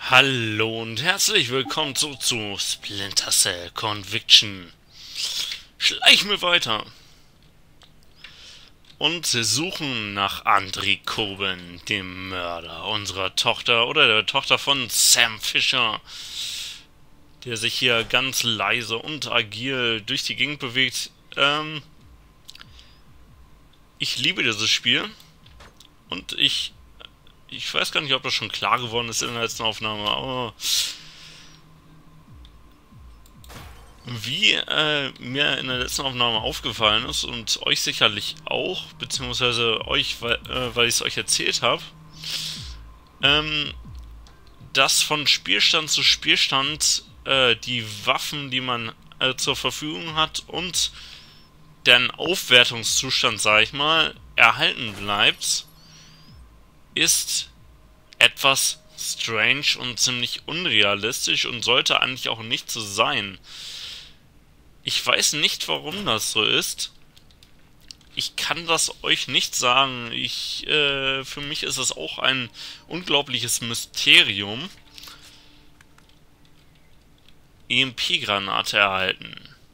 Hallo und herzlich willkommen zu Splinter Cell Conviction. Schleichen wir weiter und suchen nach André Coben, dem Mörder unserer Tochter oder der Tochter von Sam Fisher, der sich hier ganz leise und agil durch die Gegend bewegt. Ich liebe dieses Spiel und ich weiß gar nicht, ob das schon klar geworden ist in der letzten Aufnahme, aber wie mir in der letzten Aufnahme aufgefallen ist und euch sicherlich auch, beziehungsweise euch, weil ich es euch erzählt habe, dass von Spielstand zu Spielstand die Waffen, die man zur Verfügung hat und deren Aufwertungszustand, sag ich mal, erhalten bleibt, ist etwas strange und ziemlich unrealistisch und sollte eigentlich auch nicht so sein. Ich weiß nicht, warum das so ist. Ich kann das euch nicht sagen. Für mich ist es auch ein unglaubliches Mysterium. EMP-Granate erhalten.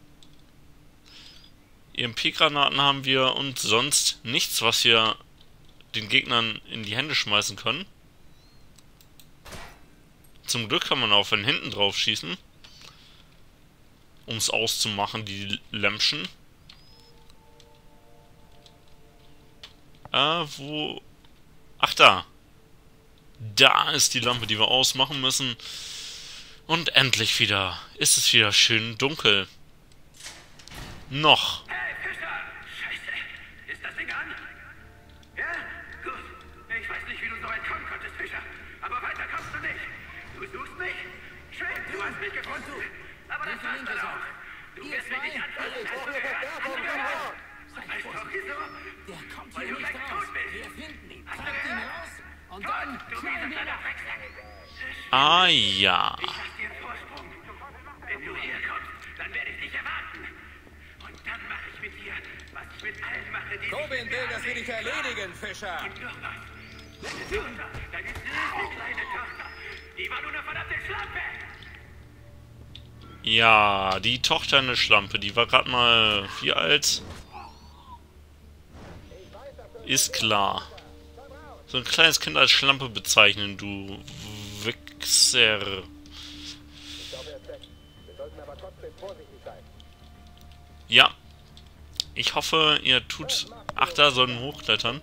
EMP-Granaten haben wir und sonst nichts, was wir den Gegnern in die Hände schmeißen können. Zum Glück kann man auch von hinten drauf schießen, um es auszumachen, die Lämpchen. Wo? Ach, da. Da ist die Lampe, die wir ausmachen müssen. Und endlich ist es wieder schön dunkel. Noch. Hey, Fischer! Scheiße! Ist das Ding an? Ja? Gut. Ich weiß nicht, wie du so weit kommen konntest, Fischer. Aber weiter kommst du nicht. Du suchst mich? Schön, du hast mich gefunden. Aber das war's dann auch. Du wirst mich nicht anfassen. Hast du gehört? Hast du gehört? Und weißt du auch wieso? Der kommt Weil hier du nicht gleich raus. tot bist. Wir finden ihn, Hast du tragt ihn gehört? raus und Tot, dann du schlagen mieser wir kleiner ihn. Drecksack. Ah ja. Ich lass dir einen Vorsprung. Wenn du herkommst, dann werde ich dich erwarten. Und dann mache ich mit dir, was ich mit allen mache, die Coben will, dass wir dich erledigen, Fischer. Und noch was. Deine Tochter, deine süße kleine Tochter, die war nur eine verdammte Schlampe. Ja, die Tochter eine Schlampe, die war gerade mal wie alt? Ist klar. So ein kleines Kind als Schlampe bezeichnen, du Wichser. Ja. Ich hoffe, ihr tut... Ach, da sollen wir hochklettern.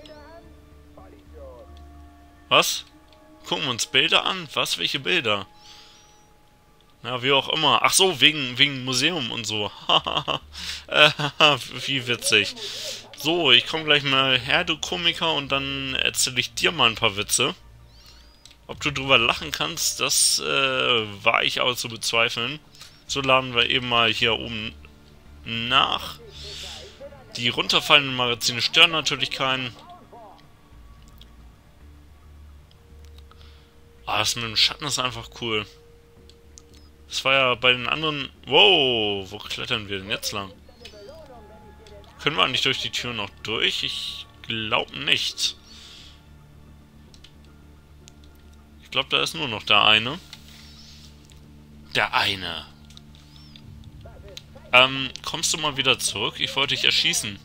Was? Gucken wir uns Bilder an? Was? Welche Bilder? Ja, wie auch immer. Ach so, wegen Museum und so. Wie witzig. So, ich komme gleich mal her, du Komiker, und dann erzähle ich dir mal ein paar Witze. Ob du drüber lachen kannst, das war ich aber zu bezweifeln. So laden wir eben mal hier oben nach. Die runterfallenden Magazine stören natürlich keinen. Ah, das mit dem Schatten ist einfach cool. Das war ja bei den anderen... Wow, wo klettern wir denn jetzt lang? Können wir eigentlich durch die Tür noch durch? Ich glaube nicht. Ich glaube, da ist nur noch der eine. Der eine. Kommst du mal wieder zurück? Ich wollte dich erschießen.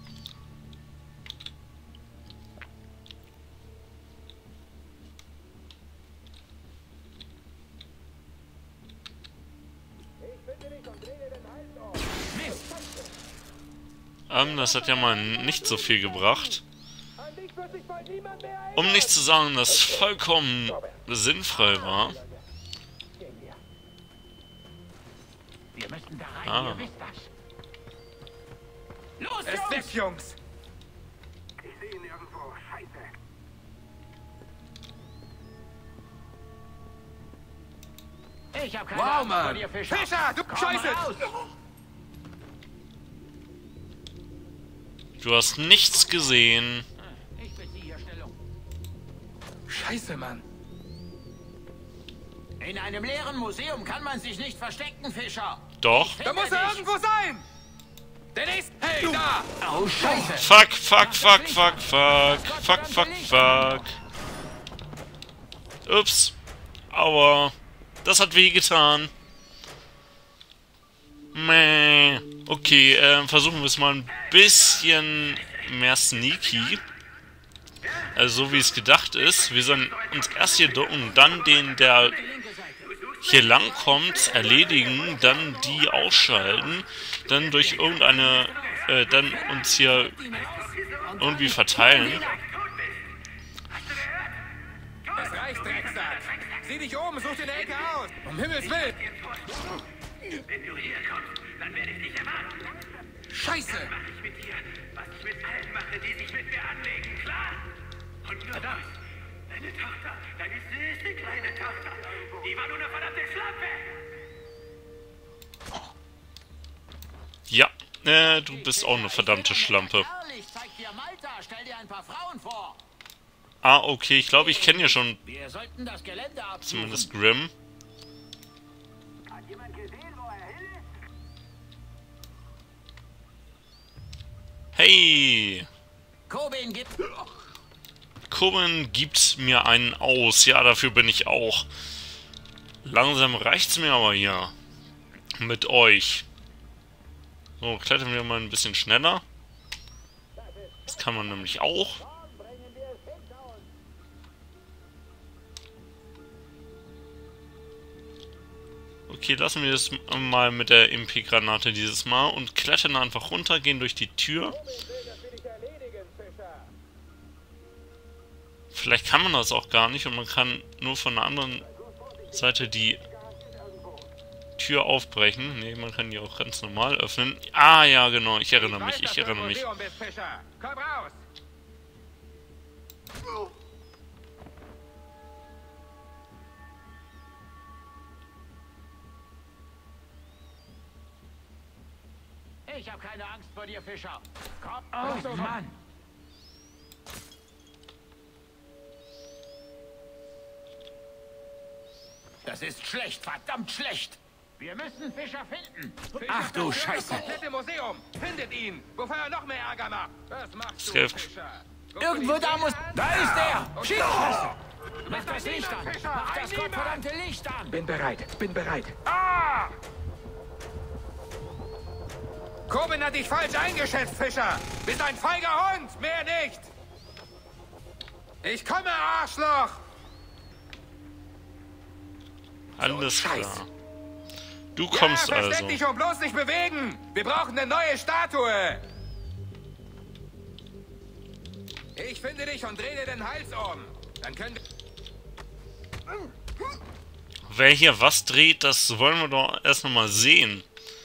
Das hat ja mal nicht so viel gebracht. Um nicht zu sagen, dass es vollkommen sinnfrei war. Wir müssen da rein, Ah. ihr wisst das. Los, Es ist weg, Jungs. Ich sehe ihn irgendwo. Scheiße. Ich hab keine Wow, Angst vor Mann. dir, Fischer. Fischer, du Komm Scheiße. raus. Du hast nichts gesehen. Ich beziehe hier Stellung. Scheiße, Mann. In einem leeren Museum kann man sich nicht verstecken, Fischer. Doch. Da muss er irgendwo sein. Der nächste. Hey, da. Oh, Scheiße. Fuck, fuck, fuck, fuck, fuck. Fuck, fuck, fuck. Ups. aber das hat wehgetan. Meh. Okay, versuchen wir es mal ein bisschen mehr sneaky. Also so wie es gedacht ist. Wir sollen uns erst hier ducken, dann den, der hier lang kommt, erledigen, dann die ausschalten, dann durch irgendeine, dann uns hier irgendwie verteilen. Das reicht, Drecksack. Sieh dich um, such dir eine Ecke aus. Um Himmels Willen. Wenn du hier kommst, dann werde ich dich erwarten. Scheiße. Dann mache ich mit dir, was ich mit allen mache, die sich mit mir anlegen, klar? Und nur das. Deine Tochter, deine süße kleine Tochter, die war nur eine verdammte Schlampe. Ja, du bist auch eine verdammte Schlampe. Ehrlich, zeig dir Malta, stell dir ein paar Frauen vor. Ah, okay, ich glaube, ich kenne ja schon Wir sollten das Gelände absuchen. zumindest Grimm. Hat jemand gesehen, wo er hin ist? Hey! Kobin gibt... Corbin gibt mir einen aus. Ja, dafür bin ich auch. Langsam reicht's mir aber hier. Mit euch. So, klettern wir mal ein bisschen schneller. Das kann man nämlich auch. Okay, lassen wir es mal mit der MP-Granate dieses Mal und klettern einfach runter, gehen durch die Tür. Vielleicht kann man das auch gar nicht und man kann nur von der anderen Seite die Tür aufbrechen. Ne, man kann die auch ganz normal öffnen. Ah ja, genau, ich erinnere mich. Komm raus. Ich habe keine Angst vor dir, Fischer. Komm, Oh, Mann. das ist schlecht, verdammt schlecht. Wir müssen Fischer finden. Ach du Scheiße. Das komplette Museum. Findet ihn, bevor er noch mehr Ärger macht. Was machst du, Skilf. Fischer? Irgendwo da muss... Da ist er! Und Schieß! Du Mach das Licht an! Mach das gottverdammte Licht an! Bin bereit. Ah! Corbin hat dich falsch eingeschätzt, Fischer. Bist ein feiger Hund, mehr nicht. Ich komme, Arschloch. Alles Scheiß. klar. Du kommst ja, versteck also. dich und bloß nicht bewegen. Wir brauchen eine neue Statue. Ich finde dich und dreh dir den Hals um. Dann können wir... Wer hier was dreht, das wollen wir doch erst noch mal sehen.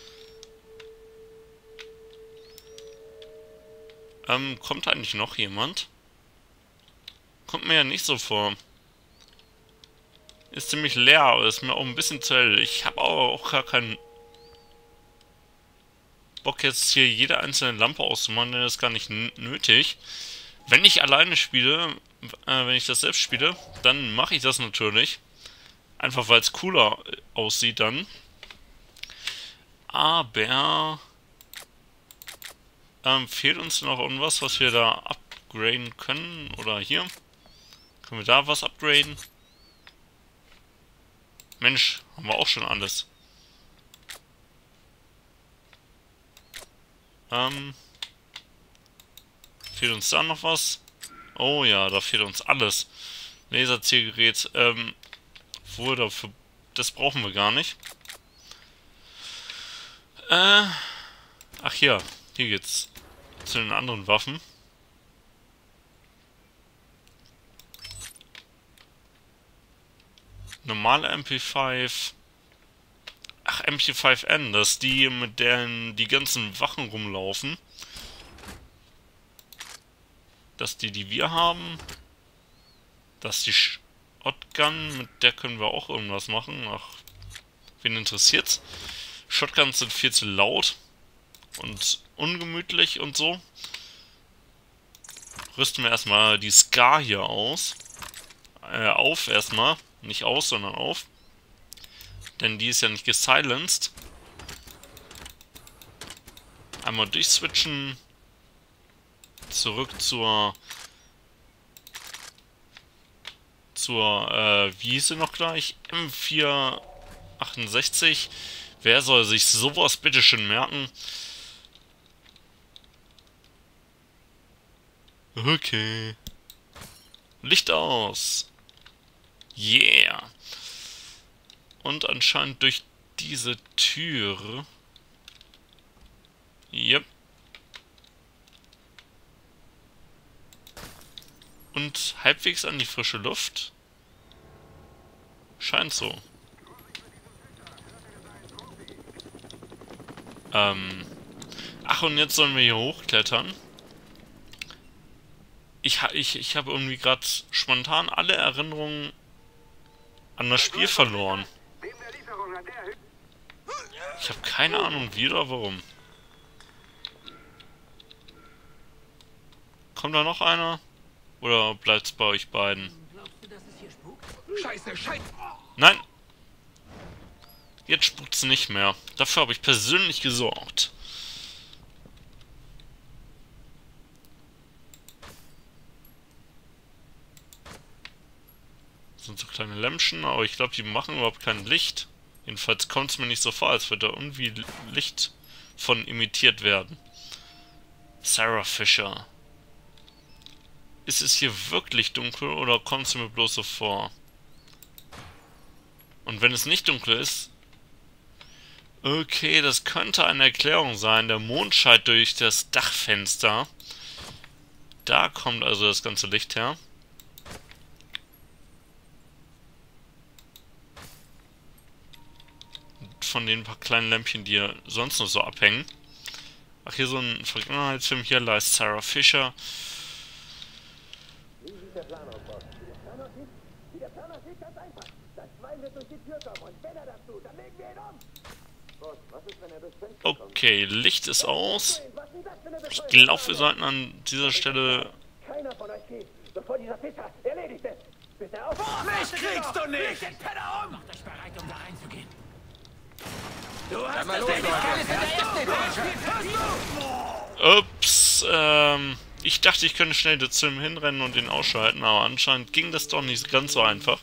Kommt eigentlich noch jemand? Kommt mir ja nicht so vor. Ist ziemlich leer, aber ist mir auch ein bisschen zu hell. Ich habe auch gar keinen Bock jetzt hier jede einzelne Lampe auszumachen, denn das ist gar nicht nötig. Wenn ich alleine spiele, wenn ich das selbst spiele, dann mache ich das natürlich. Einfach weil es cooler aussieht dann. Aber fehlt uns noch irgendwas, was wir da upgraden können? Oder hier? Können wir da was upgraden? Mensch, haben wir auch schon alles. Fehlt uns da noch was? Oh ja, da fehlt uns alles. Laserzielgerät, dafür, das brauchen wir gar nicht. Ach hier geht's zu den anderen Waffen. Normale MP5. Ach, MP5N, das ist die, mit denen die ganzen Wachen rumlaufen. Das ist die, die wir haben. Das ist die Shotgun, mit der können wir auch irgendwas machen. Ach, wen interessiert's? Shotguns sind viel zu laut und ungemütlich und so. Rüsten wir erstmal die Scar hier aus. Auf erstmal. Nicht aus, sondern auf. Denn die ist ja nicht gesilenced. Einmal durchswitchen. Zurück zur zur, wie hieß sie noch gleich? M468. Wer soll sich sowas bitteschön merken? Okay. Licht aus. Yeah. Und anscheinend durch diese Tür. Yep. Und halbwegs an die frische Luft. Scheint so. Ach, und jetzt sollen wir hier hochklettern. Ich habe irgendwie gerade spontan alle Erinnerungen an das Spiel verloren. Ich habe keine Ahnung wie oder warum. Kommt da noch einer? Oder bleibt's bei euch beiden? Scheiße, Scheiße! Nein! Jetzt spukt's nicht mehr. Dafür habe ich persönlich gesorgt. Das sind so kleine Lämpchen, aber ich glaube, die machen überhaupt kein Licht. Jedenfalls kommt es mir nicht so vor, als würde da irgendwie Licht von imitiert werden. Sarah Fisher. Ist es hier wirklich dunkel oder kommt es mir bloß so vor? Und wenn es nicht dunkel ist... Okay, das könnte eine Erklärung sein. Der Mond scheint durch das Dachfenster. Da kommt also das ganze Licht her. Und von den paar kleinen Lämpchen, die hier sonst noch so abhängen. Ach, hier so ein Vergangenheitsfilm. Hier leist Sarah Fisher. Wie sieht der Plan aus, Boss? Der Plan aussieht ganz einfach. Das Schwein wird durch die Tür kommen und wenn er das tut, dann legen wir ihn um. Boss, was ist, wenn er durchs Fenster kommt? Okay, Licht ist aus. Ich glaube, wir sollten an dieser Stelle... Keiner von euch geht, bevor dieser Fischer erledigt ist. Bis er auf... Mich kriegst du nicht! Den Penner um! Macht euch bereit, um da reinzugehen. Du hast Mal es los, nicht Leute! Ups, ich dachte, ich könnte schnell zu ihm hinrennen und ihn ausschalten, aber anscheinend ging das doch nicht ganz so einfach.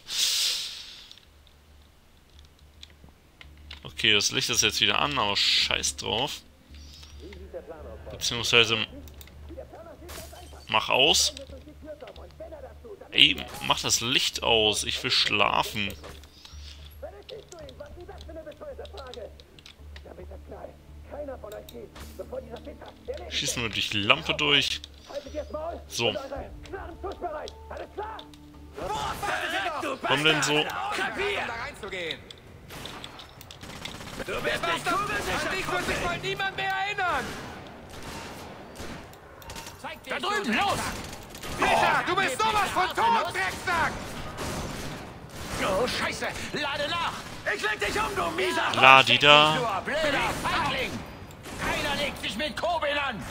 Okay, das Licht ist jetzt wieder an, aber scheiß drauf. Beziehungsweise... Mach aus. Ey, mach das Licht aus. Ich will schlafen. Schieß nur durch die Lampe durch. So. Warum denn so? Um da reinzugehen. Du bist nicht kugelsicher! Ich muss sich wohl niemand mehr erinnern! Da drüben, los! Fischer, du bist sowas von tot, Drecksack! Oh, Scheiße! Lade nach! Ich leg dich um, du mieser... Ladi da. Du blöder Feigling! Keiner legt sich mit Kobin an!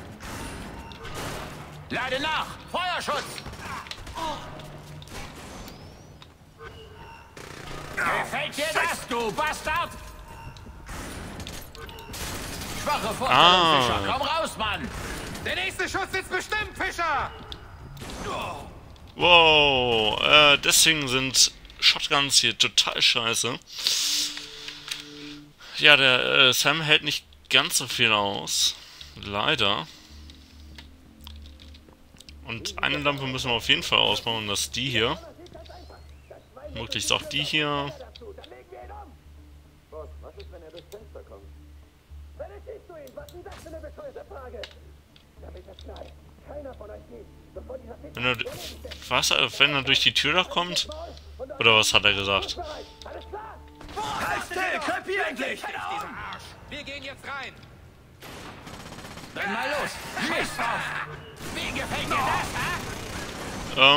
Lade nach! Feuerschutz! Gefällt dir das, du Bastard? Schwache Vorstellung, Fischer. Komm raus, Mann! Der nächste Schuss sitzt bestimmt, Fischer! Wow, deswegen sind Shotguns hier total scheiße. Ja, der Sam hält nicht ganz so viel aus. Leider. Und eine Lampe müssen wir auf jeden Fall ausbauen, und das ist die hier. Möglichst auch die hier. Boss, was ist, wenn er durchs Fenster kommt? Wenn es siehst du ihn, was ist das für eine bescheuerte Frage? Damit das klar ist, keiner von euch geht, bevor dieser Fischer... Wenn er, was, wenn er durch die Tür da kommt? Oder was hat er gesagt? Alles klar? Halt still, krepier endlich! Wir gehen jetzt rein! Dann mal los! Schieß drauf! Wie gefällt dir das, ha?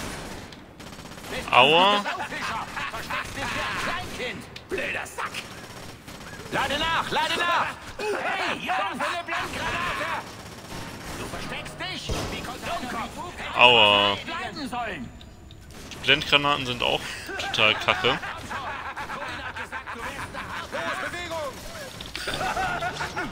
Aua. Fischer! Versteckst dich wie ein Kleinkind! Blöder Sack! Lade nach! Lade nach! Hey, ja! Für eine Blendgranate! Du versteckst dich? Wie konnte einer Aua. bleiben sollen? Die Blendgranaten sind auch total kacke. Bewegung!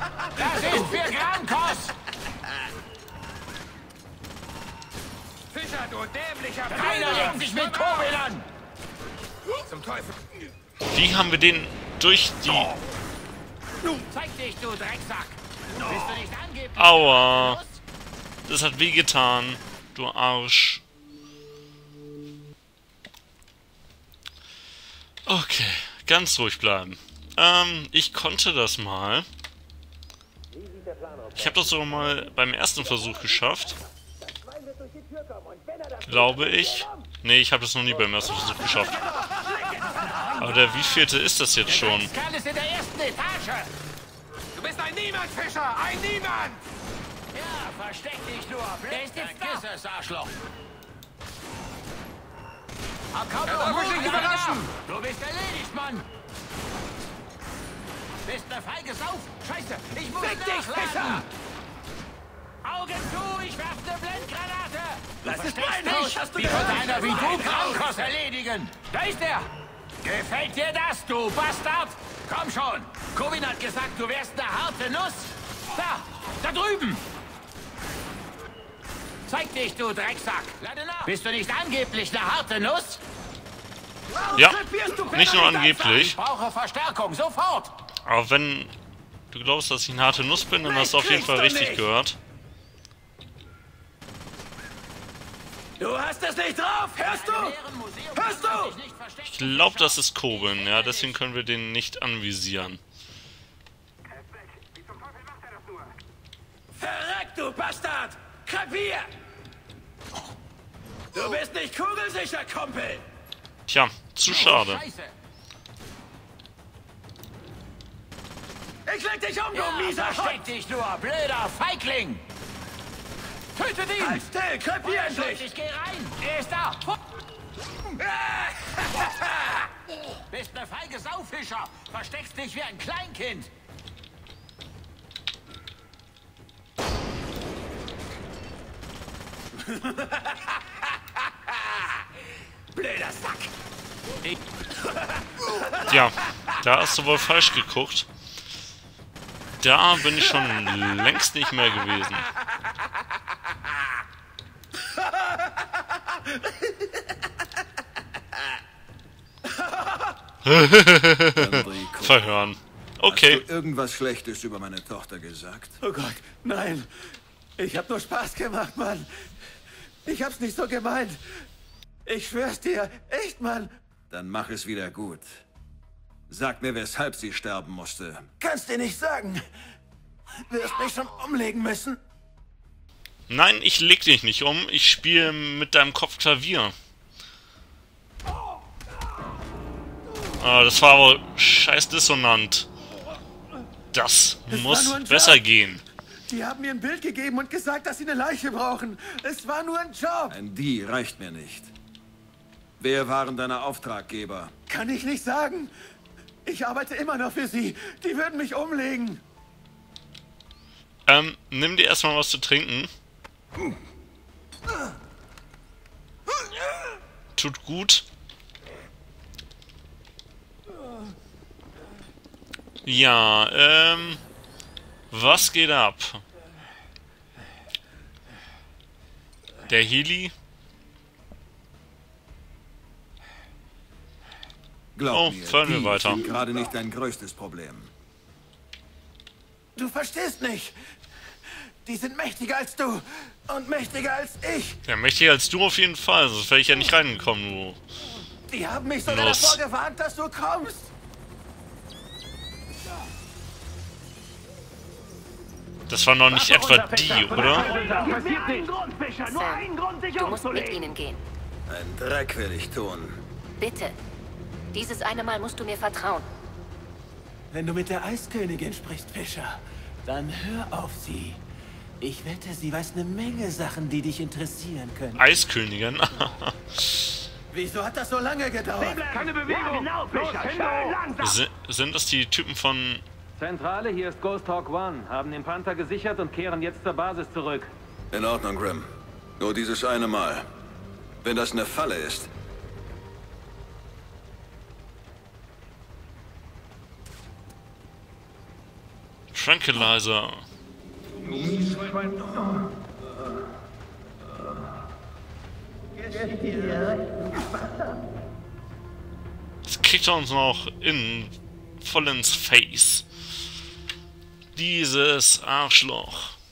Das ist für Grankos! Fischer, Fischer, du dämlicher Keiner legt sich mit Kurbeln an! Zum Teufel! Wie haben wir den durch die... Zeig dich, du Drecksack! Bist du nicht angeblich? Aua! Das hat wehgetan, du Arsch. Okay, ganz ruhig bleiben. Ich konnte das mal. Ich habe das sogar mal beim ersten Versuch geschafft. Glaube ich. Nee, ich habe das noch nie beim ersten Versuch geschafft. Aber der wievielte ist das jetzt schon? Kerl ist in der ersten Etage! Du bist ein Niemand, Fischer! Ein Niemand! Ja, versteck dich nur! Der ist jetzt da! Vergiss es, Arschloch! Komm, Er darf mich nicht überraschen! Du bist erledigt, Mann! Bist ne feige Sauf! Scheiße, ich muss Fick dich, Fischer! Augen zu, ich werf ne Blendgranate! Das ist Versteckst mein Haus, dich! hast du Wie gehört? konnte einer wie Das ist du mein Haus! Krankos erledigen? Da ist er! Gefällt dir das, du Bastard? Komm schon! Kovin hat gesagt, du wärst eine harte Nuss! Da drüben! Zeig dich, du Drecksack! Bist du nicht angeblich eine harte Nuss? Ja, Krepierst du, nicht nur Fischer, angeblich. Ich brauche Verstärkung, sofort! Aber wenn du glaubst, dass ich eine harte Nuss bin, dann hast du auf jeden Fall kriegst du richtig nicht. gehört. Du hast es nicht drauf, hörst du? Hörst du? Ich glaube, das ist Coben, ja, deswegen können wir den nicht anvisieren. Wie zum Teufel macht er das nur? Verreck, du Bastard! Krepier! Du bist nicht kugelsicher, Kumpel! Tja, zu schade. Scheiße. Ich leg dich um, Ja, du mieser versteck Hund! dich nur, blöder Feigling! Tötet ihn! Halt still, krepier Schatz, endlich! ich geh rein! Er ist da! Bist ne feige Saufischer! Versteckst dich wie ein Kleinkind! Blöder Sack! Ja, da hast du wohl falsch geguckt. Da bin ich schon längst nicht mehr gewesen. Verhören. Okay. Hast du irgendwas Schlechtes über meine Tochter gesagt? Oh Gott, nein! Ich hab nur Spaß gemacht, Mann! Ich hab's nicht so gemeint! Ich schwör's dir, echt, Mann! Dann mach es wieder gut. Sag mir, weshalb sie sterben musste. Kannst dir nicht sagen! Wirst mich schon umlegen müssen! Nein, ich leg dich nicht um. Ich spiele mit deinem Kopf Klavier. Ah, das war aber scheiß dissonant. Das war muss nur ein besser Job. gehen. Die haben mir ein Bild gegeben und gesagt, dass sie eine Leiche brauchen. Es war nur ein Job. Ein Die reicht mir nicht. Wer waren deine Auftraggeber? Kann ich nicht sagen. Ich arbeite immer noch für sie. Die würden mich umlegen. Nimm dir erstmal was zu trinken. Tut gut. Ja, was geht ab? Der Heli? Glaub Oh, mir, fahren wir die weiter. sind gerade nicht dein größtes Problem. Du verstehst nicht. Die sind mächtiger als du. Und mächtiger als ich. Ja, mächtiger als du auf jeden Fall, sonst wäre ich ja nicht reingekommen, du. Die haben mich sogar Los. davor gewarnt, dass du kommst. Das war noch nicht etwa die, oder? Passiert einen Grund, Fischer. Nur einen Grund, dich Du musst mit umzulegen. ihnen gehen. Ein Dreck will ich tun. Bitte. Dieses eine Mal musst du mir vertrauen. Wenn du mit der Eiskönigin sprichst, Fischer, dann hör auf sie. Ich wette, sie weiß eine Menge Sachen, die dich interessieren können. Eiskönigin. Wieso hat das so lange gedauert? Keine Bewegung! Ja, genau, Fischer. Schön langsam. Sind das die Typen von... Zentrale, hier ist Ghost Hawk One. Haben den Panther gesichert und kehren jetzt zur Basis zurück. In Ordnung, Grim. Nur dieses eine Mal. Wenn das eine Falle ist, Tranquilizer. Jetzt kriegt er uns noch voll ins Face. Dieses Arschloch.